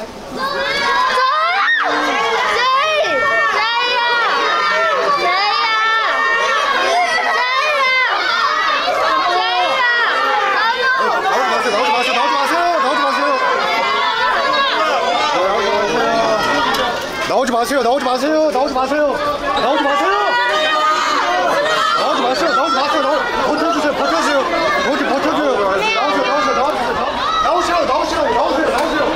나오지 마세요. 나오지 마세요. 나오지 마세요. 나오지 마세요. 나오지 마세요. 나오지 마세요. 버텨주세요. 버텨주세요. 어디 버텨줘요. 나오세요. 나오세요. 나오세요. 나오시라고. 나오세요. 나오세요.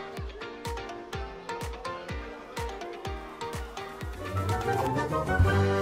Thank you.